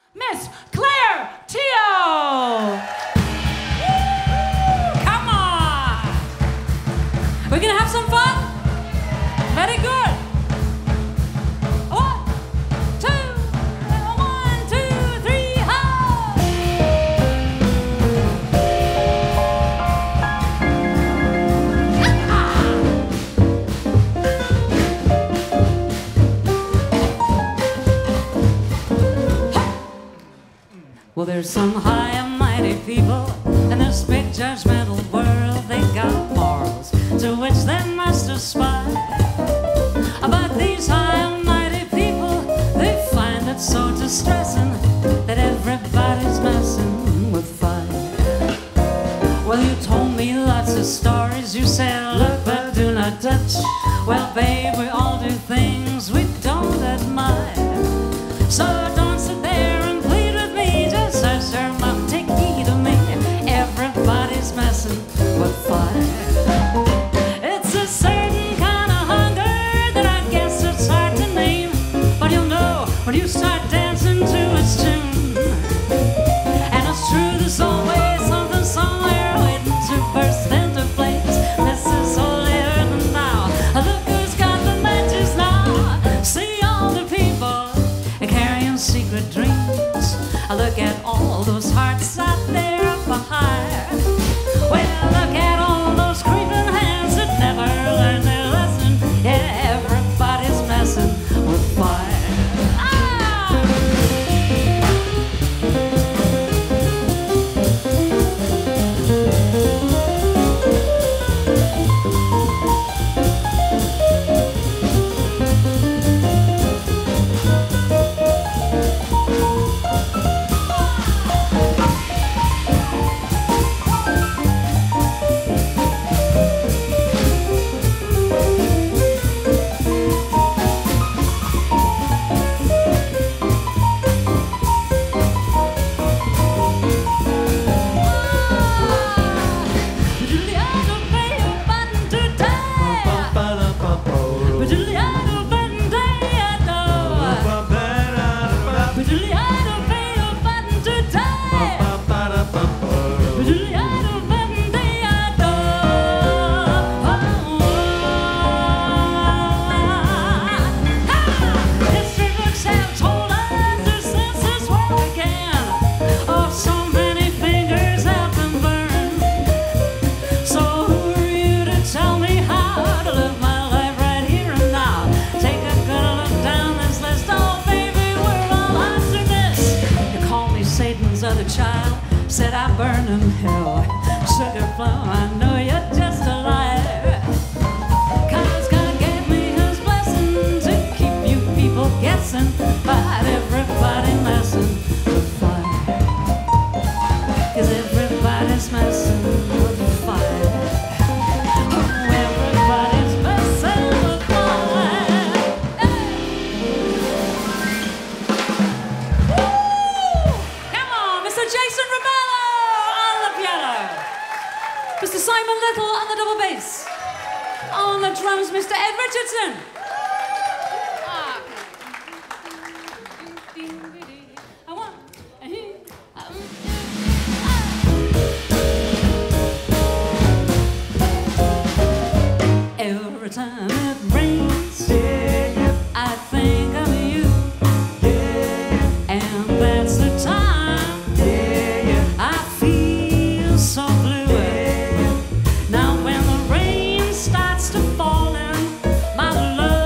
Miss Clare Teal. Come on. We're gonna have some fun? Very good. 1, 2, 1, 2, 3, ho! Well, there's some high and mighty people in this big judgmental world. They got morals to which they must aspire. But these high and mighty people, they find it so distressing that everybody's messing with fire. Well, you told me lots of stories. You said, look but do not touch. Well, babe, we all do things we don't admire. So don't sit there and plead with me. Just hush your mouth, take heed of me. Everybody's messing with fire. It's a certain kind of hunger that I guess it's hard to name, but you'll know when you start dancing to its tune. And it's true, there's always something somewhere waiting to burst into flames. This is holy earth now. Look who's got the matches now. See all the people carrying secret dreams. Look at all those hearts out there up high. Well, look at all those creeping hands that never learned their lesson. Yeah, everybody's messing with fire. Said I burn in hell, sugar plum, I know you're just a liar. 'Cause God gave me his blessing to keep you people guessing, but everybody messing with fire. 'Cause everybody's messing with fire. Oh, everybody's messing with fire. Woo! Come on, Mr. Jason Rebello! Mr. Simon Little on the double bass. On the drums, Mr. Ed Richardson. Every time it rains, I think of you. And that's the time I feel so blue. Now when the rain starts to fall in, my love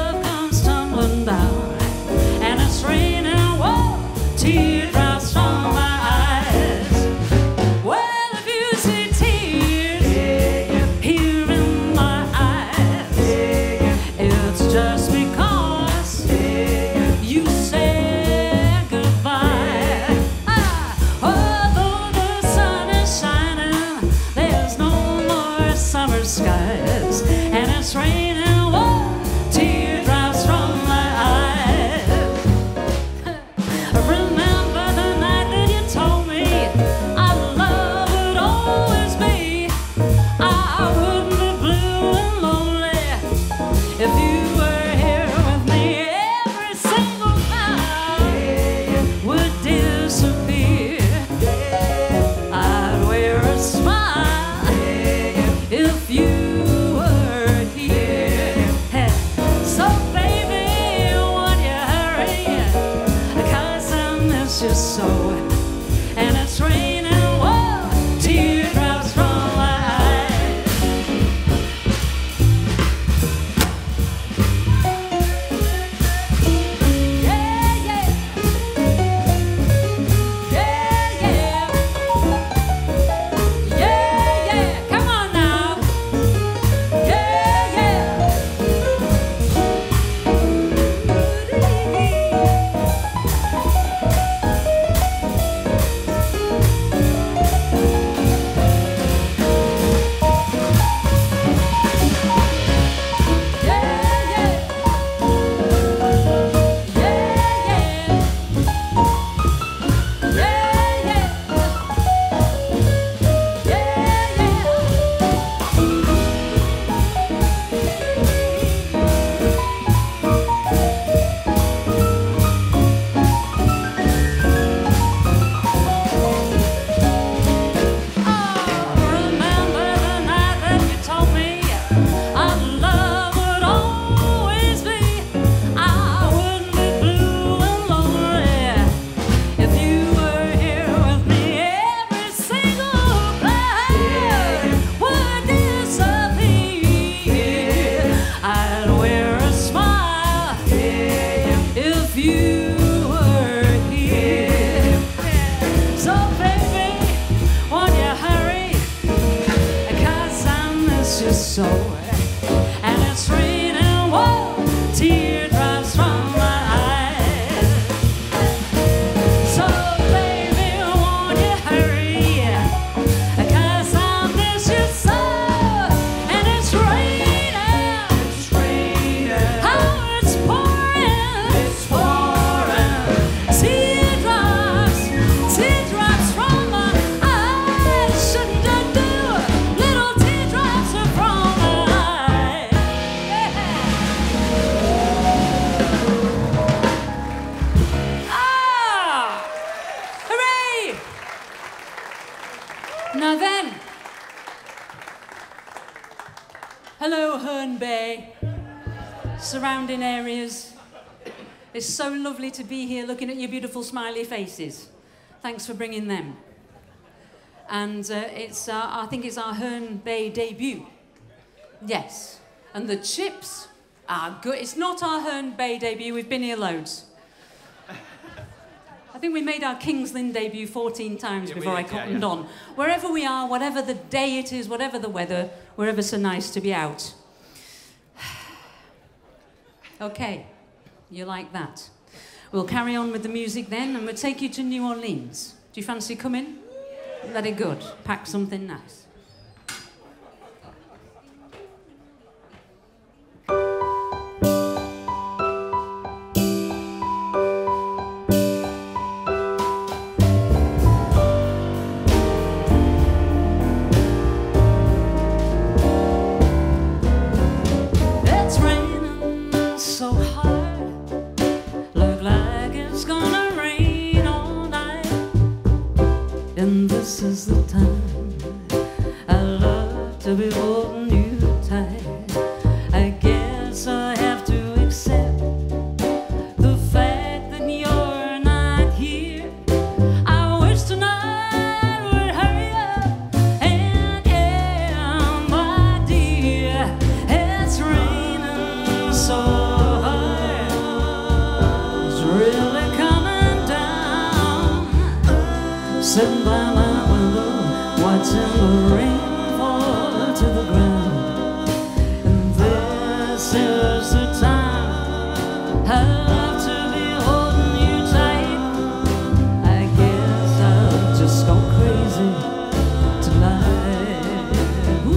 miss you so. And it's raining, whoa, teardrops from my eyes. Yeah, yeah. Yeah, yeah. Yeah, yeah. Come on now. Yeah, yeah. So, and it's raining, whoa, teardrops from my eyes. So baby, won't you hurry, 'cause I miss you so. And it's raining, oh, it's pouring, teardrops, teardrops from my eyes. Shouldn't I do little teardrops from now then, hello Herne Bay, surrounding areas. It's so lovely to be here looking at your beautiful smiley faces. Thanks for bringing them. And I think it's our Herne Bay debut. Yes, and the chips are good. It's not our Herne Bay debut, we've been here loads. I think we made our King's Lynn debut 14 times before I cottoned on. Wherever we are, whatever the day it is, whatever the weather, we're ever so nice to be out. Okay, you like that. We'll carry on with the music then, and we'll take you to New Orleans. Do you fancy coming? Very good. Pack something nice. This is the time I love to be holding you tight. I guess I have to accept the fact that you're not here. I wish tonight would hurry up and end, my dear. It's raining so hard, it's really coming down. Sitting by my watching the rain fall to the ground. And this is the time I love to be holding you tight. I guess I'll just go crazy tonight. Ooh.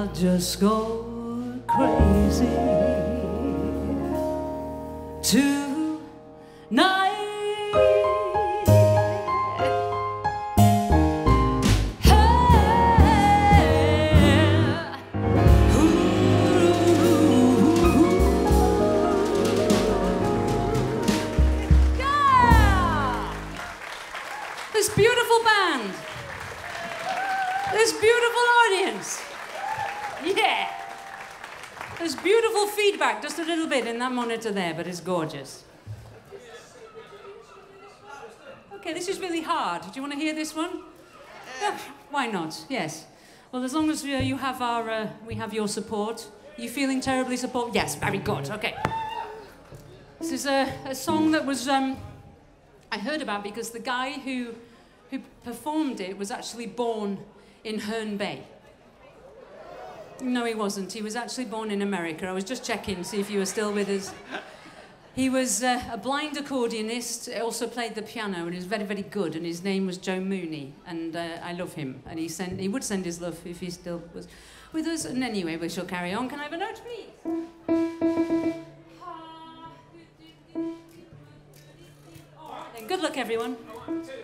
I'll just go crazy tonight. This beautiful band, this beautiful audience, yeah. There's beautiful feedback, just a little bit in that monitor there, but it's gorgeous. Okay, this is really hard. Do you want to hear this one? Yeah, why not? Yes. Well, as long as you have our, we have your support. Are you feeling terribly supported? Yes, very good. Okay. This is a song that was I heard about because the guy who performed it was actually born in Herne Bay. No, he wasn't. He was actually born in America. I was just checking to see if you were still with us. He was a blind accordionist, also played the piano, and he was very, very good, and his name was Joe Mooney, and I love him, and he would send his love if he still was with us. And anyway, we shall carry on. Can I have a note, please? All right, then. Good luck, everyone. 1, 2.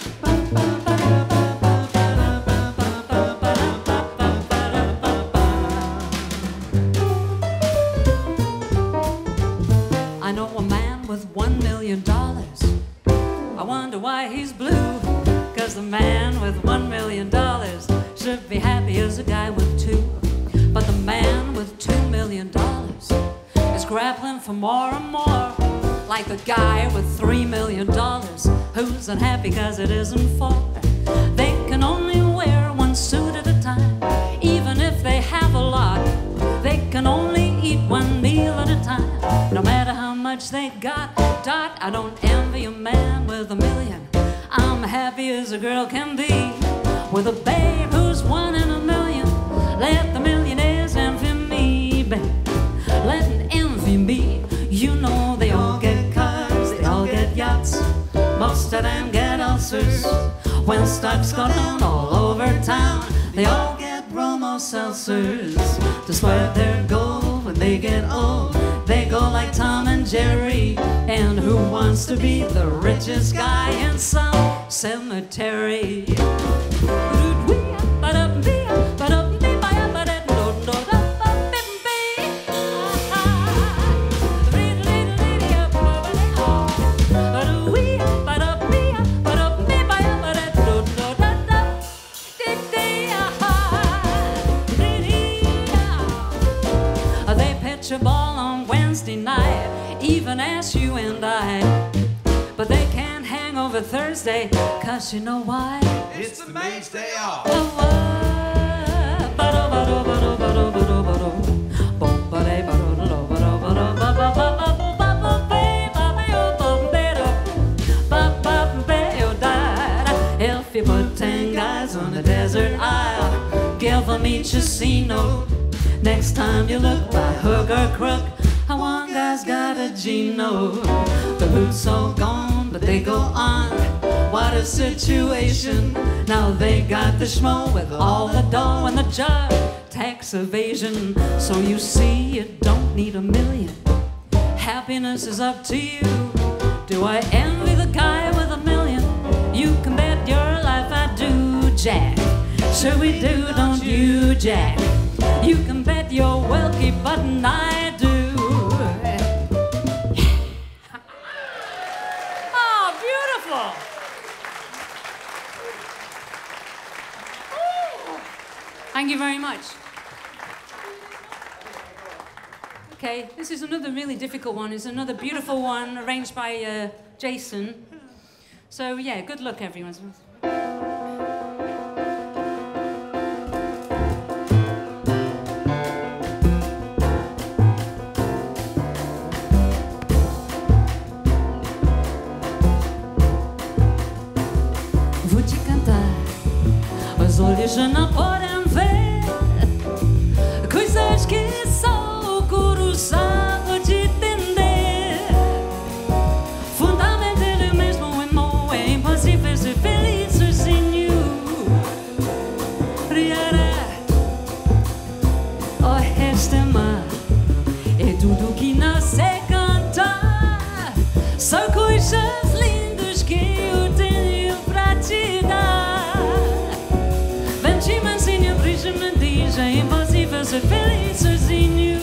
I know a man with $1 million. I wonder why he's blue. 'Cause the man with $1 million should be happy as a guy with 2. But the man with $2 million is grappling for more and more. Like the guy with $3 million who's unhappy 'cause it isn't 4. They can only wear one suit at a time. Even if they have a lot, they can only eat one meal at a time. No matter how much they got, I don't envy a man with $1 million. I'm happy as a girl can be with a babe who's 1 in a million. Let the millionaires envy me, babe. Let them envy me. You know they all get cars, they all get yachts. Most of them get ulcers when stocks go down all over town. They all get bromo seltzers to sweat their gold when they get old. They go like Tom and Jerry, and who wants to be the richest guy in some cemetery? A ball on Wednesday night, even as you and I. But they can't hang over Thursday, 'cause you know why? It's the mate's day off. If you put 10 guys on a desert isle, give them each a C note. Next time you look by hook or crook, one guy's got a G note. The loot's all gone, but they go on. What a situation. Now they got the schmo with all the dough and the job. Tax evasion. So you see, you don't need $1 million. Happiness is up to you. Do I envy the guy with $1 million? You can bet your life I do, Jack. Sure we do, don't you, Jack? You can bet your wealthy button I do. Oh, beautiful. Ooh. Thank you very much. Okay, this is another really difficult one. It's another beautiful one arranged by Jason. So yeah, good luck everyone. Os olhos já não podem ver coisas que só o coração pode entender. Fundamentalmente o mesmo amor é impossível ser feliz. fosse feliz sozinho.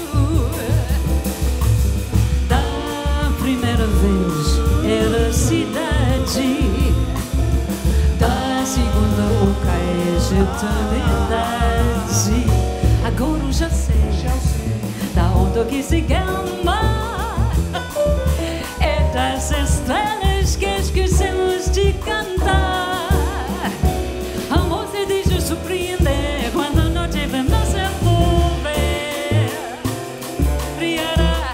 Da primeira vez era cidade, da segunda boca é eternidade. Agora eu já sei da onda que se calma, é das estrelas que esquecemos de cantar. Amor se deixa surpreender quando a noite vem nos envolver. Riara,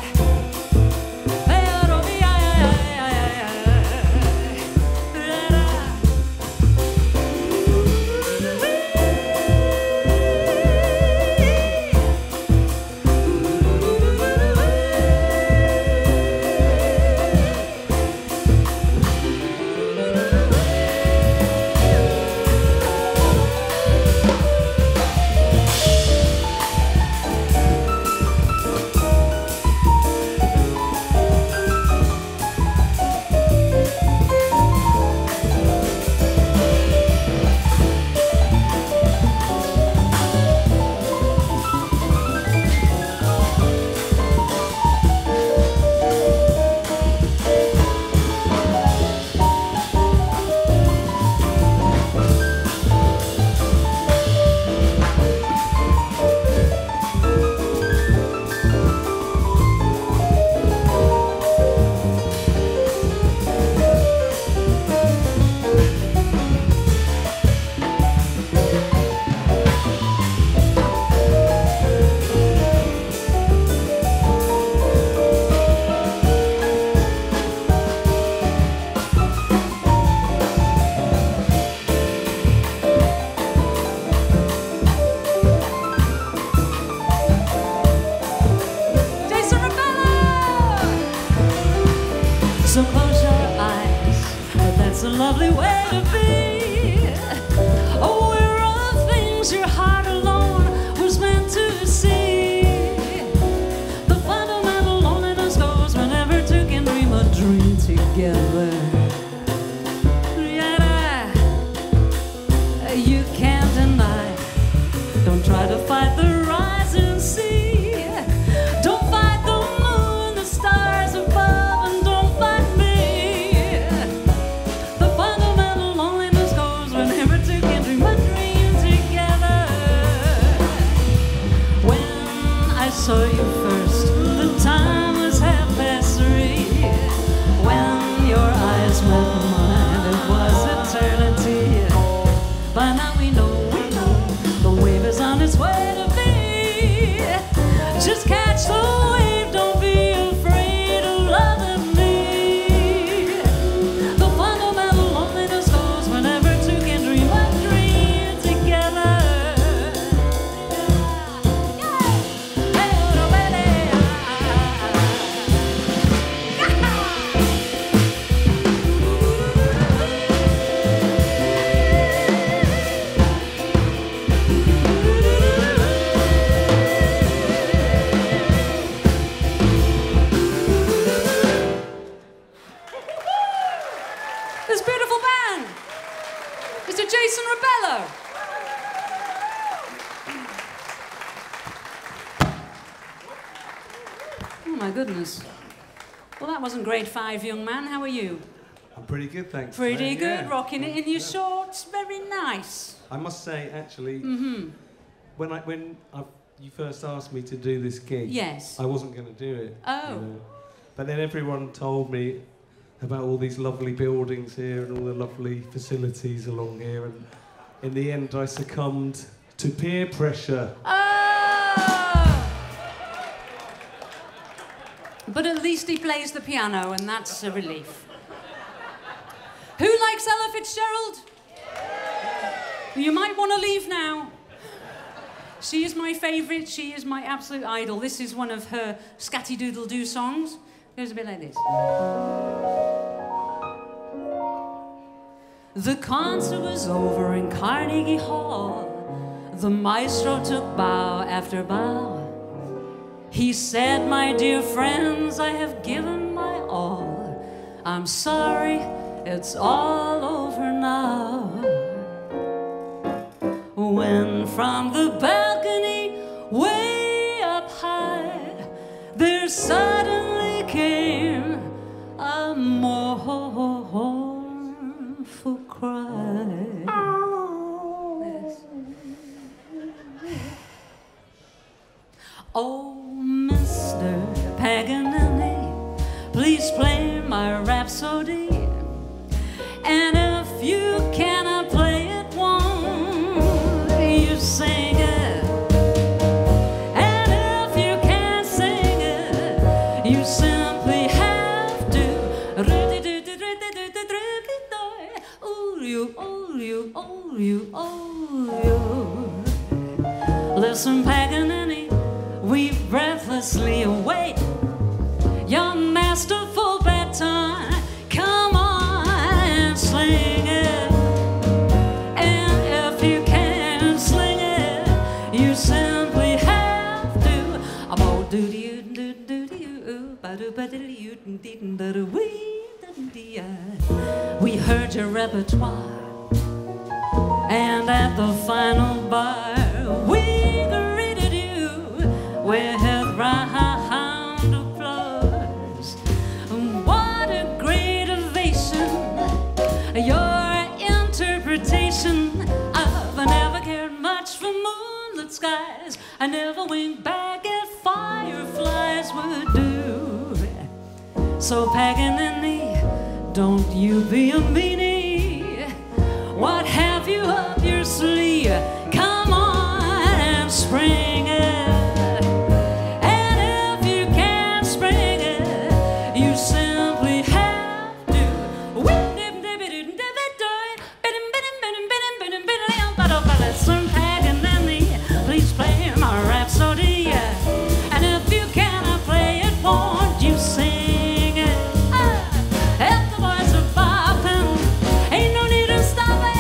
Jason Rebello! So close your eyes, that's a lovely way to be. Oh, we're all things your heart alone was meant to see. The fundamental loneliness goes whenever two can dream a dream together. Yeah, you can't deny. Don't try to fight the rising sea. Don't fight the moon, the stars above, and don't fight me. The fundamental loneliness goes whenever two can dream a dream together. When I saw you first, the time was 3:30. When your eyes met mine, it was eternity. By now we know the wave is on its way to be. Just catch the wave, don't be afraid of loving me. The fundamental loneliness goes whenever two can dream a dream together. Hey, oh, baby. This beautiful band, Mr. Jason Rebello. Oh my goodness. Well, that wasn't grade 5, young man. How are you? I'm pretty good, thanks. Pretty mate. good, Yeah. rocking it in your shorts. Very nice. I must say, actually, when you first asked me to do this gig, Yes. I wasn't going to do it. Oh. But then everyone told me about all these lovely buildings here and all the lovely facilities along here, and in the end, I succumbed to peer pressure. Oh! But at least he plays the piano, and that's a relief. Who likes Ella Fitzgerald? You might want to leave now. She is my favourite. She is my absolute idol. This is one of her scatty-doodle-doo songs. It goes a bit like this. The concert was over in Carnegie Hall. The maestro took bow after bow. He said, "My dear friends, I have given my all. I'm sorry, it's all over now." When from the balcony, way there suddenly came a mournful cry. Yes. Oh, Mr. Paganini, please play my Rhapsody. And if you cannot play it, won't you sing it? And if you can't sing it, you simply have to. Listen, Paganini, we breathlessly await your masterful bedtime. Come on and sling it. And if you can't sling it, you simply have to. We heard your repertoire, and at the final bar, we greeted you with round applause. What a great ovation! Your interpretation. I've never cared much for moonlit skies. I never winked back at fireflies would do. So Paganini, don't you be a meanie. What have you up your sleeve? Come on and spring it. And if you can't spring it, you simply have to. Listen, Paganini, please play my Rhapsody. And if you cannot play it, won't you sing it? If the voice of bopping, ain't no need to stop it.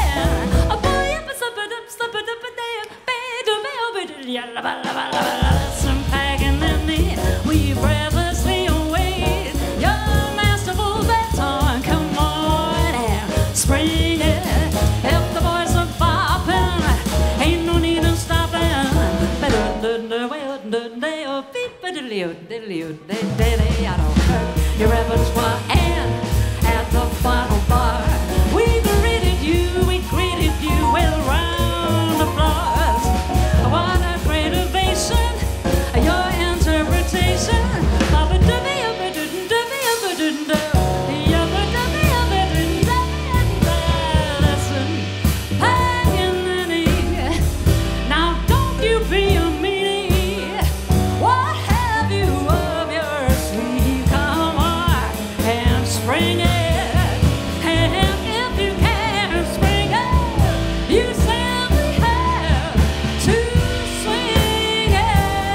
Listen, Paganini, we breathlessly await your masterful baton. Come on and spring it. If the voice of bopping, ain't no need to stop it. Your repertoire, and at the final bar, we greeted you with round applause. What a great ovation, your interpretation. Listen, Paganini, now don't you be a meanie. What have you up your sleeve? Come on and spring it. And if you can't spring it, you simply have to swing it.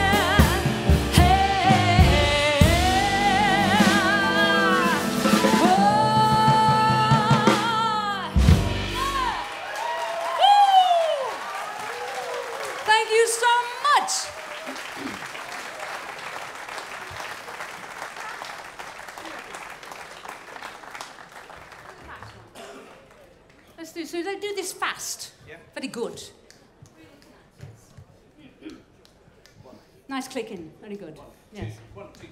Thank you so much. Let's do so. They do this fast. Yeah. Very good. Nice clicking. Very good. Yes. 1, 2.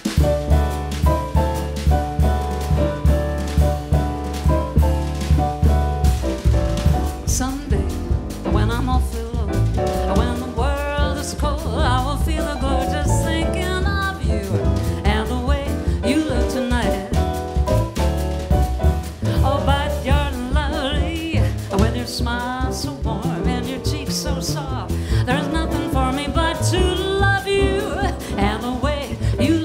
Someday, when I'm awfully low, when the world is cold, I will feel a glow just thinking of you and the way you look tonight. Oh, but you're lovely with your smile so warm and your cheeks so soft. There's nothing for me but to love you and the way you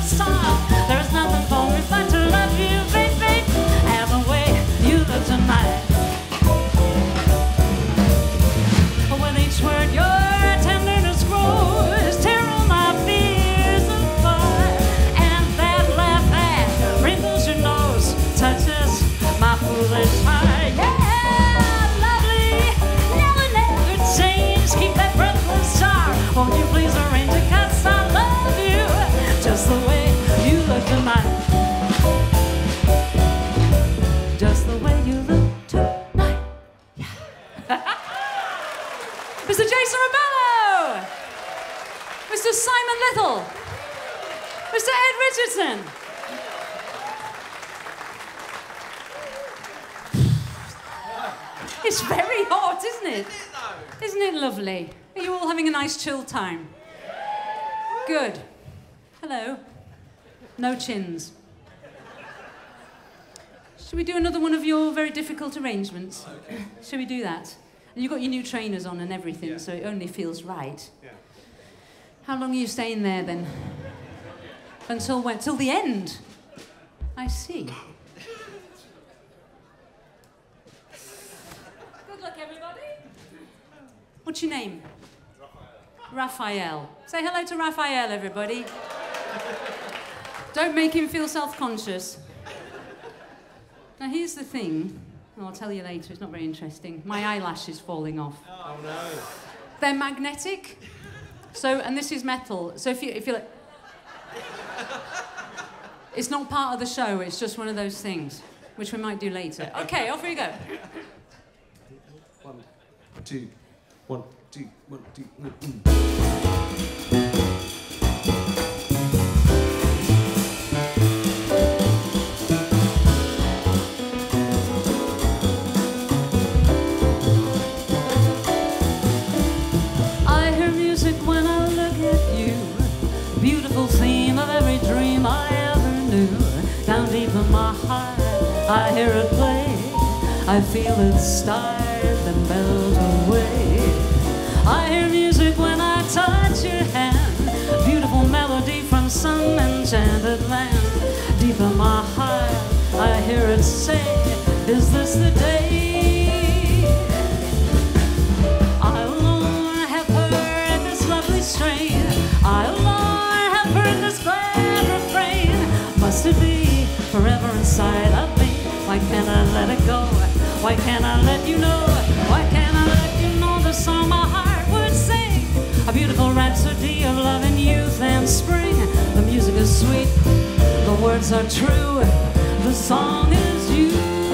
song. There's nothing for me but to love you, baby, and the way you look tonight. With each word your tenderness grows, tear all my fears apart. And that laugh that wrinkles your nose touches my foolish heart. Yeah, lovely, never change. Keep that breathless charm. Won't you please arrange it, 'cause I love you just the way you look tonight. Just the way you look tonight. Yeah. Mr. Jason Rebello, Mr. Simon Little, Mr. Ed Richardson. It's very hot, isn't it? Isn't it lovely? Are you all having a nice chill time? Good. Hello. No chins. Should we do another one of your very difficult arrangements? Okay. Should we do that? And you've got your new trainers on and everything, yeah. So it only feels right. Yeah. How long are you staying there then? Until when? Till the end? I see. Good luck, everybody. What's your name? Raphael. Say hello to Raphael, everybody. Don't make him feel self-conscious. Now, here's the thing. I'll tell you later, it's not very interesting. My eyelash is falling off. Oh, no. They're magnetic. So, and this is metal. So if you like... It's not part of the show, it's just one of those things, which we might do later. Okay, off we go. 1, 2, 1, 2, 1, 2, 1. Theme of every dream I ever knew. Down deep in my heart, I hear it play. I feel it start and melt away. I hear music when I touch your hand. Beautiful melody from some enchanted land. Deep in my heart, I hear it say, is this the day? I alone have heard this lovely strain. I alone this glad refrain. Must it be forever inside of me? Why can't I let it go? Why can't I let you know? Why can't I let you know the song my heart would sing? A beautiful rhapsody of love and youth and spring. The music is sweet, the words are true, the song is you.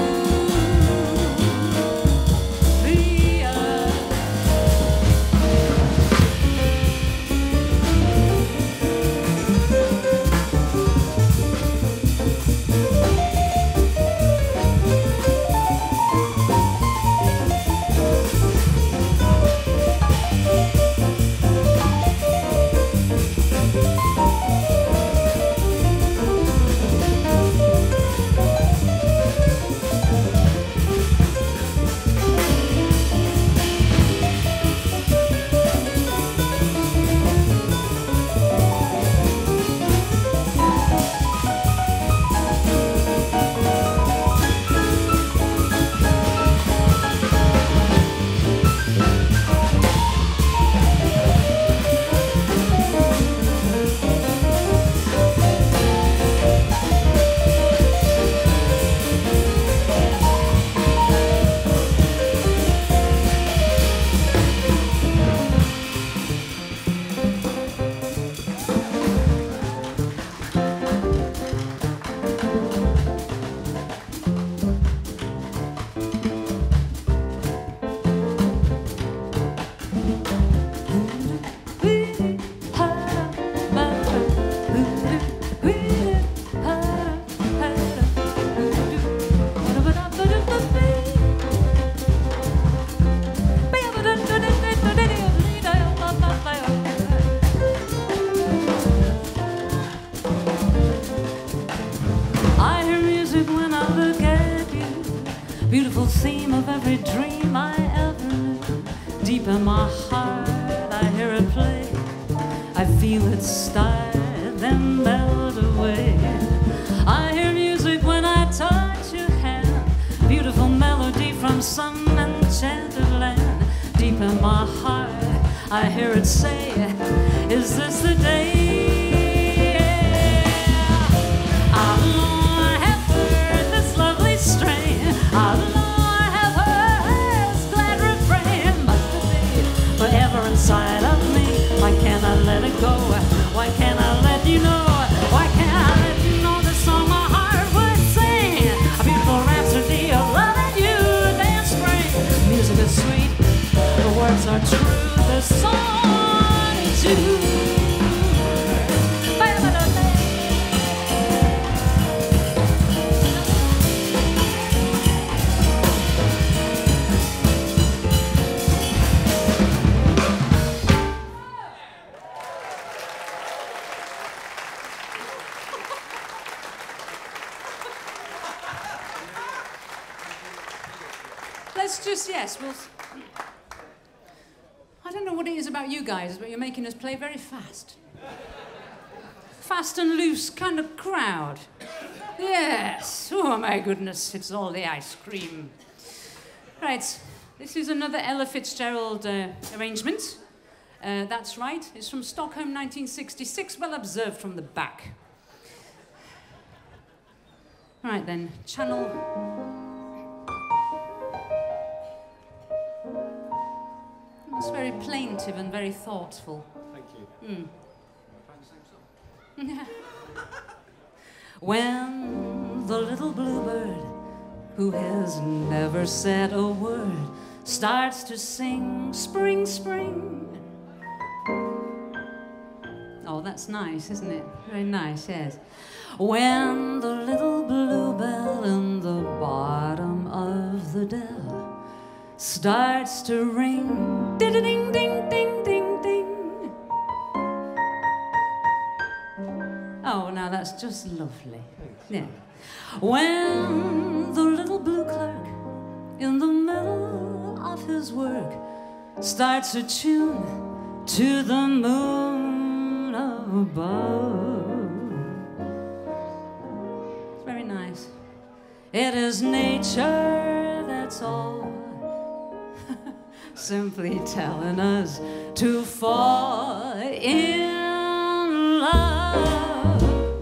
beautiful theme of every dream I ever knew. Deep in my heart I hear it play, I feel it start, then melt away. I hear music when I touch your hand, beautiful melody from some enchanted land. Deep in my heart, I hear it say, is this the day? I long have heard this lovely strain. I long have heard this glad refrain. Must it be forever inside of me? Why can't I let it go? Why can't I let you know? Why can't I let you know the song my heart would sing? A beautiful rhapsody of loving you, dance spring. Music is sweet, the words are true, the song is you. Yes, well, I don't know what it is about you guys, but you're making us play very fast. Fast and loose kind of crowd. Yes. Oh, my goodness, it's all the ice cream. Right, this is another Ella Fitzgerald arrangement. That's right, it's from Stockholm, 1966, well observed from the back. Right then, channel... It's very plaintive and very thoughtful. Thank you. Mm. When the little bluebird, who has never said a word, starts to sing spring, spring. Oh, that's nice, isn't it? Very nice, yes. When the little bluebell in the bottom of the dell starts to ring, ding, ding, ding, ding, ding, ding. Oh, now that's just lovely. Yeah. When the little blue clerk in the middle of his work starts a tune to the moon above. It's very nice. It is nature, that's all, simply telling us to fall in love.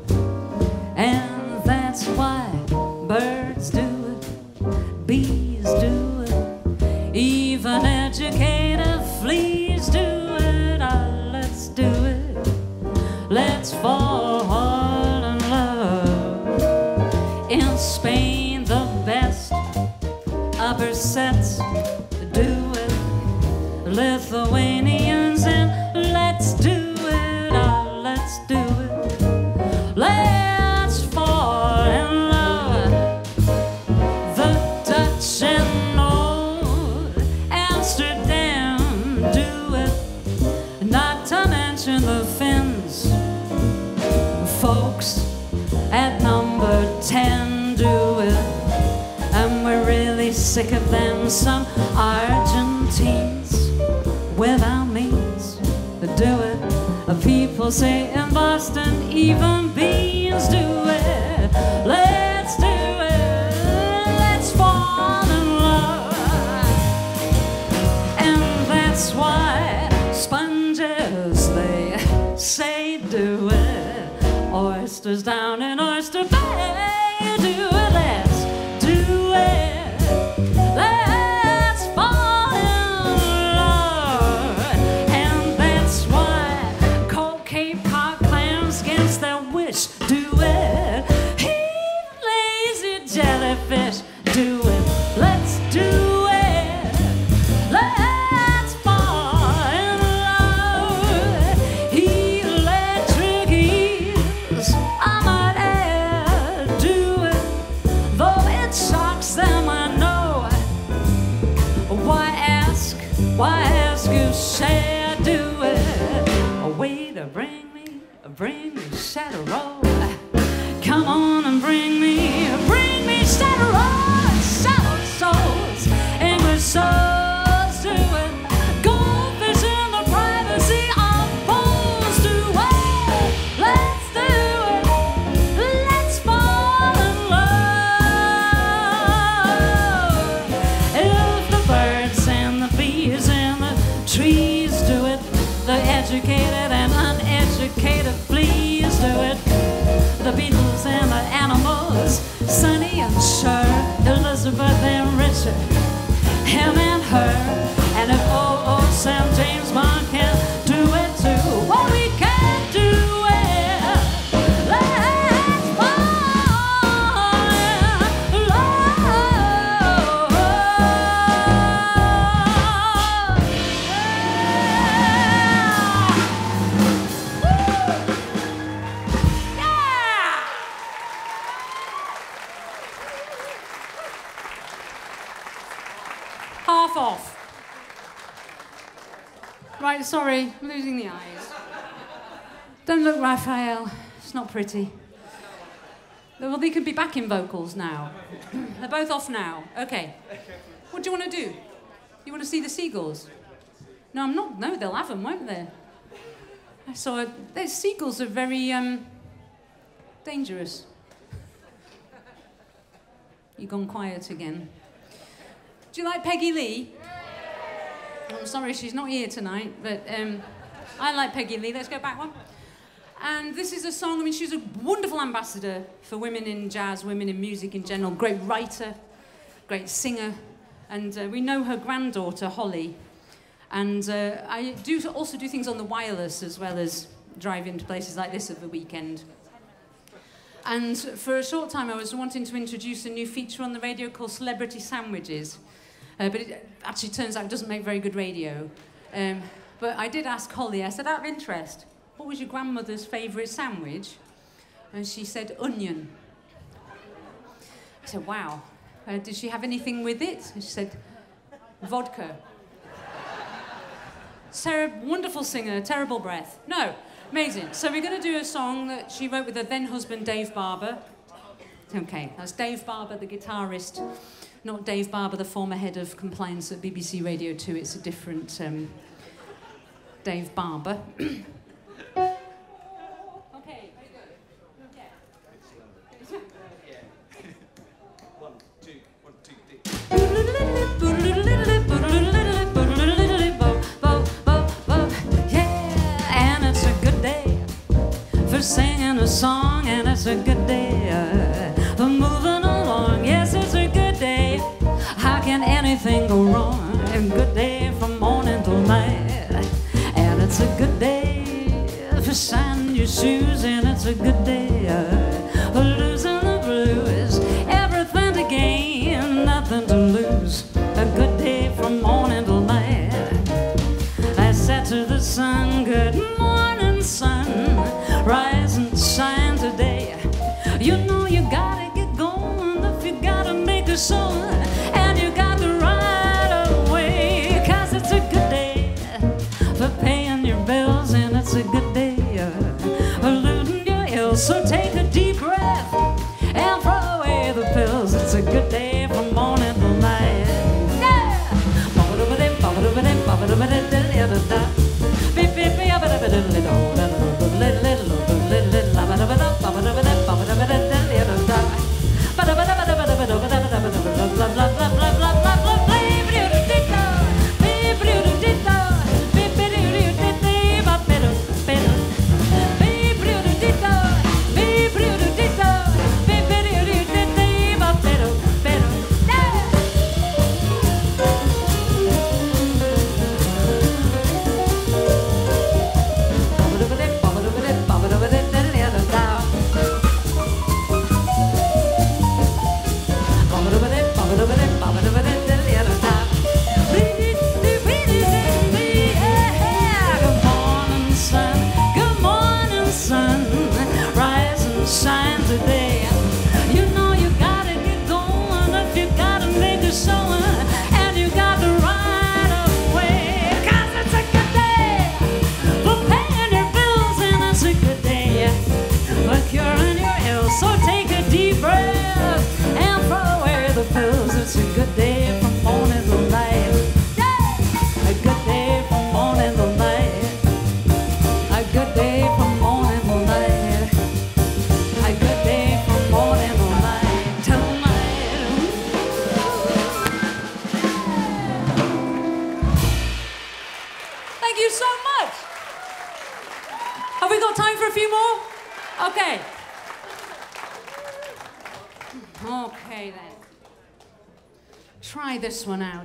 And that's why birds do it, bees do it, even educated fleas do it. Ah, let's do it, let's fall in love. In Spain, the best upper sets do it. Lithuanians, and let's do it, oh, let's do it, let's fall in love. The Dutch and old Amsterdam do it, not to mention the Finns. Folks at number 10 do it, and we're really sick of them. Some Argentines without means do it. People say in Boston even beans do it. Let's do it, let's fall in love. And that's why sponges, they say do it. Oysters down in Oyster Bay do it. Let's do it, let's fall in love. And that's why cold Cape Cod clams against their wish do it. Even lazy jellyfish do it. Let's do it, let's fall in love. Electric eels, I might add, do it, though it shocks them, I know. Why ask, you say I do it. A way to bring me shadow roll. Come on and bring me shadow roll. Shadow souls, English souls do it. Goldfish in the privacy of bowls do it. Let's do educated and uneducated, please do it. The Beatles and the Animals, Sonny and Cher, Elizabeth and Richard, him and her. And if Sam James Bond can do it too, well, we can do it. Let's fall in love. Yeah! Half off. Right, sorry, I'm losing the eyes. Don't look, Raphael. It's not pretty. Well, they could be backing vocals now. They're both off now. Okay. What do you want to do? You want to see the seagulls? No, I'm not. No, they'll have them, won't they? I saw their seagulls are very dangerous. You've gone quiet again. Do you like Peggy Lee? I'm sorry she's not here tonight, but I like Peggy Lee. Let's go back one. And this is a song, I mean, she's a wonderful ambassador for women in jazz, women in music in general, great writer, great singer, and we know her granddaughter, Holly. And I also do things on the wireless as well as drive into places like this at the weekend. And for a short time I was wanting to introduce a new feature on the radio called Celebrity Sandwiches. But it actually turns out it doesn't make very good radio. But I did ask Holly, I said, out of interest, what was your grandmother's favourite sandwich? And she said, onion. I said, wow. Did she have anything with it? And she said, vodka. Wonderful singer, terrible breath. No, amazing. So we're going to do a song that she wrote with her then-husband, Dave Barber. Okay, that's Dave Barber, the guitarist. Not Dave Barber, the former head of compliance at BBC Radio 2. It's a different Dave Barber. Okay, very good. Yeah. 1, 2, 1, 2, 3. Yeah, and it's a good day for singing a song, and it's a good day for moving along. Yes, it's a good day. How can anything go wrong? A good day from morning till night. And it's a good day for shining your shoes. And it's a good day for losing the blues. Everything to gain, nothing to lose. A good day from morning till night. I said to the sun, good morning, sun. Rise and shine today. You know you gotta get going if you gotta make a song. And you got to ride away, 'cause it's a good day for paying your bills. And it's a good day for looting your ills. So take a deep breath and throw away the pills. It's a good day from morning till night. Yeah! Thank you so much. a few more? Okay. Okay then. Try this one out.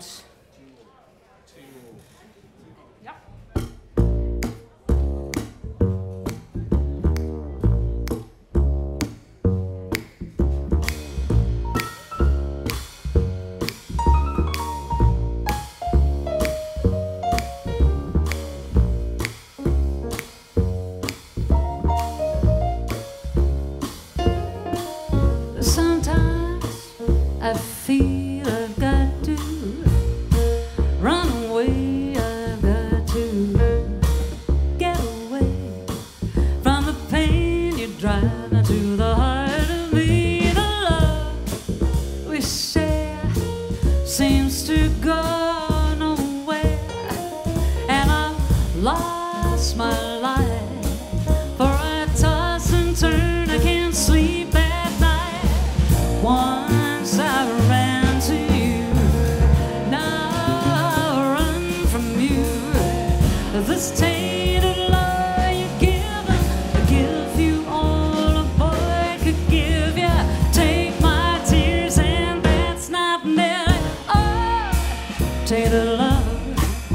I feel I've got to run away, I've got to get away from the pain you drive me to the heart of me. The love we share seems to go nowhere, and I've lost my life, for I toss and turn, I can't sleep at night. Once I ran to you, now I run from you. This tainted love you've given, I give you all a boy could give you. Take my tears and that's not nearly all. Tainted love,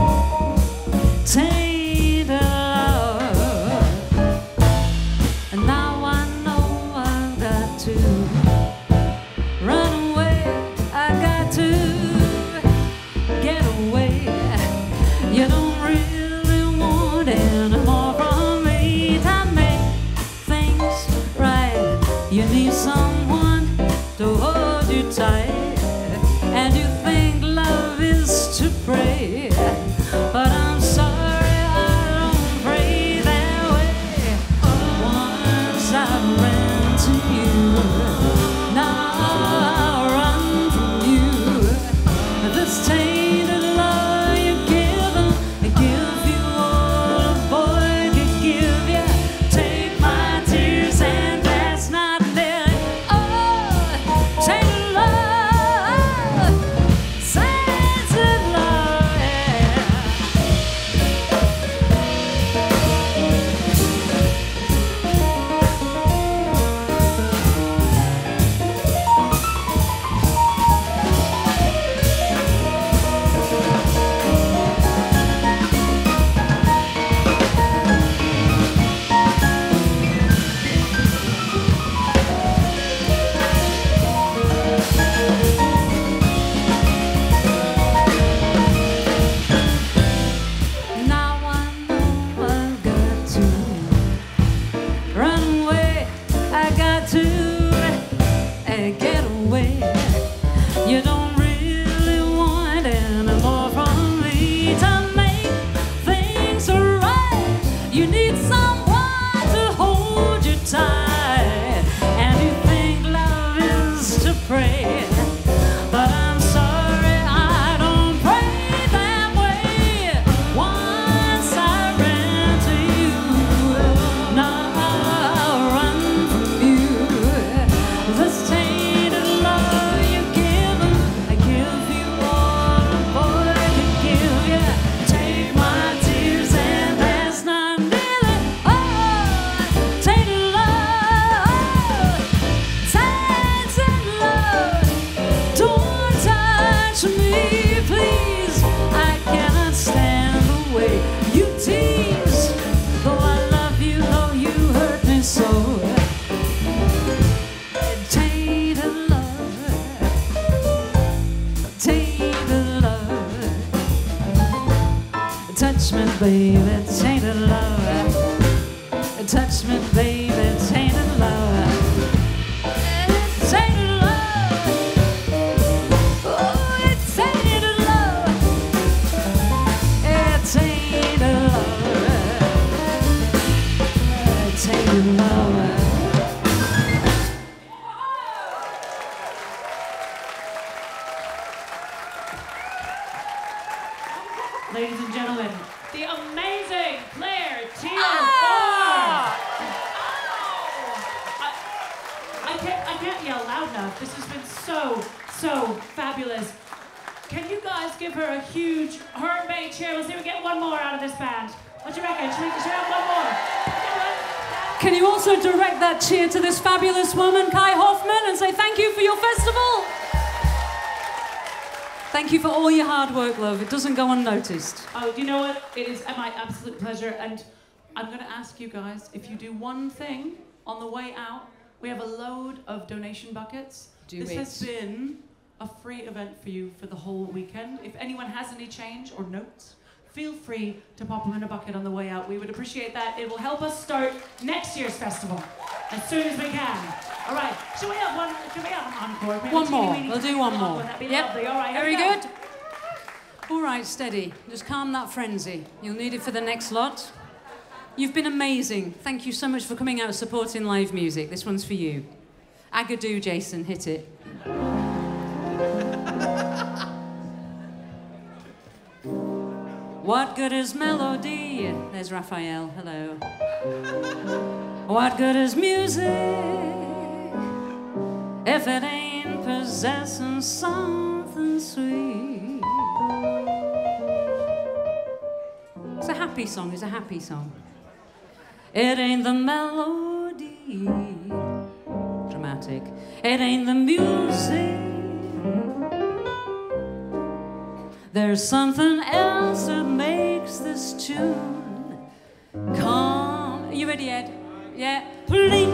tainted love. And now I know I've got to run away, I got to get away. You don't really want any more from me to make things right. You need someone to hold you tight, and you think love is to pray, but I'm sorry I don't pray that way. Once I ran to you, now I run from you. This tainted love you've given, I give you all a boy could give you. Take my tears and that's not nearly all. Tainted love, tainted love, yeah. Now I know I've got to run away, I got to get away. You don't really want any more from me to make things right. You need someone to hold you tight, and you think love is to pray, but I'm sorry I don't pray that way. Once I ran to you, now I run from you. This tainted love you've given, I give you all a boy could give you. Take my tears and that's not nearly all. Tainted love, tainted love. Don't touch me, please. I cannot stand the way you tease. Though I love you, though you hurt me so. Tainted love, tainted love. Touch me, baby, tainted love. Touch me, baby, tainted love. Tainted love. Oh, it's tainted love. It's tainted love. Tainted love. Ladies and gentlemen, the amazing Clare Teal Quartet. I can't yell loud enough. This has been so fabulous. Can you guys give her a huge Herne Bay cheer? Let's see if we get one more out of this band. What do you reckon? Should we have one more? Can you also direct that cheer to this fabulous woman, Kai Hoffman, and say thank you for your festival? Thank you for all your hard work, love. It doesn't go unnoticed. Oh, do you know what? It is my absolute pleasure, and I'm going to ask you guys, if you do one thing on the way out, we have a load of donation buckets. This has been a free event for you for the whole weekend. If anyone has any change or notes, feel free to pop them in a bucket on the way out. We would appreciate that. It will help us start next year's festival as soon as we can. All right, should we have an encore? Maybe one more. We'll do one more. That'd be yep. lovely. All right, very good. All right, steady. Just calm that frenzy. You'll need it for the next lot. You've been amazing. Thank you so much for coming out supporting live music. This one's for you. Agadoo, Jason, hit it. What good is melody? There's Raphael, hello. What good is music if it ain't possessing something sweet? It's a happy song, it's a happy song. It ain't the melody, dramatic. It ain't the music. There's something else that makes this tune come. Are you ready, Ed? Yeah. Please.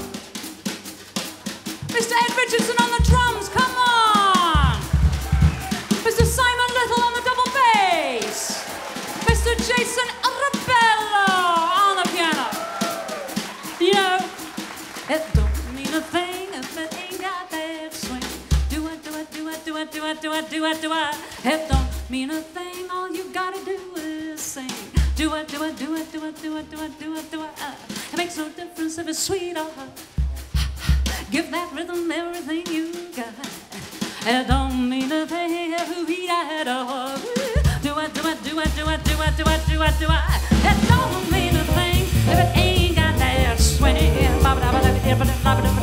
Mr. Ed Richardson on the drums, come on! Mr. Simon Little on the double bass. Mr. Jason Rebello on the piano. You know, it don't mean a thing if it ain't got that swing. Do it, do it, do it, do it, do it, do it, do it, do it. It don't mean a thing, all you gotta do is sing. Do it, do it, do it, do it, do it, do it, do it, do it. It makes no difference if it's sweet or hot. Give that rhythm everything you got. It don't mean a thing if we had a do it, do it, do it, do it, do it, do it, do it, do it. It don't mean a thing if it ain't got that swing.